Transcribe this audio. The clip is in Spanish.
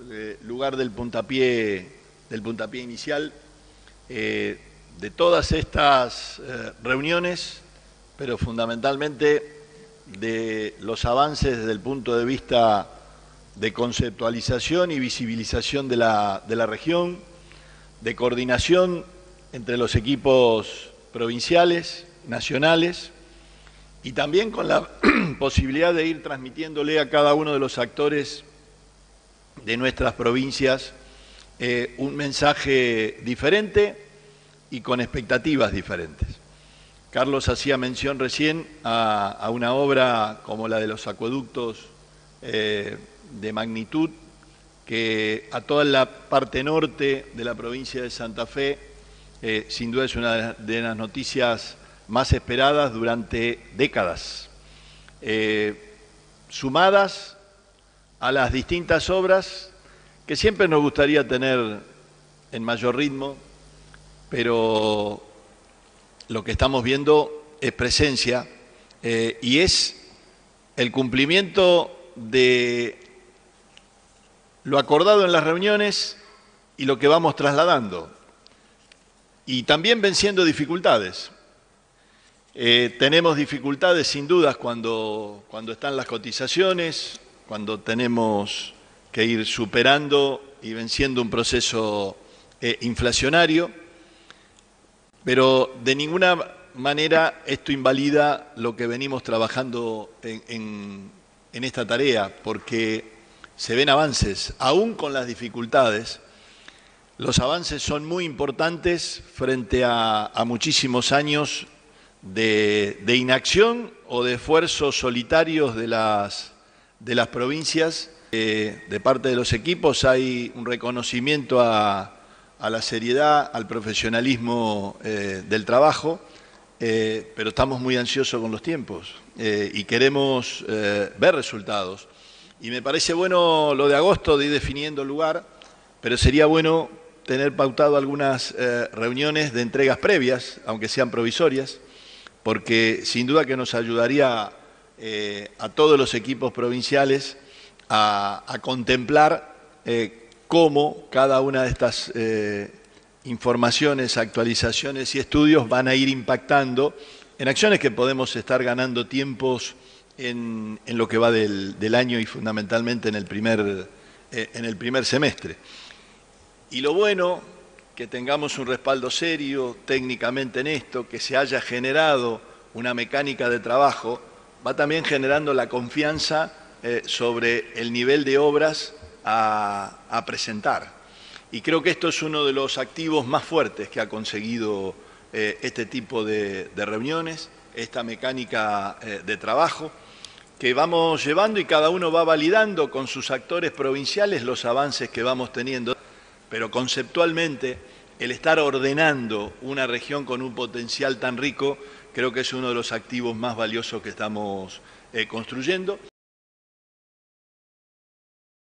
lugar del puntapié inicial, de todas estas reuniones, pero fundamentalmente de los avances desde el punto de vista de conceptualización y visibilización de la región, de coordinación entre los equipos provinciales, nacionales, y también con la posibilidad de ir transmitiéndole a cada uno de los actores de nuestras provincias un mensaje diferente y con expectativas diferentes. Carlos hacía mención recién a una obra como la de los acueductos de magnitud que a toda la parte norte de la provincia de Santa Fe sin duda es una de las noticias más esperadas durante décadas, sumadas a las distintas obras que siempre nos gustaría tener en mayor ritmo, pero lo que estamos viendo es presencia y es el cumplimiento de lo acordado en las reuniones y lo que vamos trasladando, y también venciendo dificultades. Tenemos dificultades sin dudas cuando están las cotizaciones, cuando tenemos que ir superando y venciendo un proceso inflacionario, pero de ninguna manera esto invalida lo que venimos trabajando en esta tarea, porque se ven avances, aún con las dificultades. Los avances son muy importantes frente a muchísimos años de inacción o de esfuerzos solitarios de las provincias. De parte de los equipos hay un reconocimiento a la seriedad, al profesionalismo del trabajo, pero estamos muy ansiosos con los tiempos y queremos ver resultados. Y me parece bueno lo de agosto, de ir definiendo lugar, pero sería bueno tener pautado algunas reuniones de entregas previas, aunque sean provisorias, porque sin duda que nos ayudaría a todos los equipos provinciales a contemplar cómo cada una de estas informaciones, actualizaciones y estudios van a ir impactando en acciones que podemos estar ganando tiempos en lo que va del año y fundamentalmente en el primer semestre. Y lo bueno, que tengamos un respaldo serio técnicamente en esto, que se haya generado una mecánica de trabajo, va también generando la confianza sobre el nivel de obras a presentar. Y creo que esto es uno de los activos más fuertes que ha conseguido este tipo de reuniones, esta mecánica de trabajo, que vamos llevando y cada uno va validando con sus actores provinciales los avances que vamos teniendo. Pero conceptualmente, el estar ordenando una región con un potencial tan rico, creo que es uno de los activos más valiosos que estamos construyendo.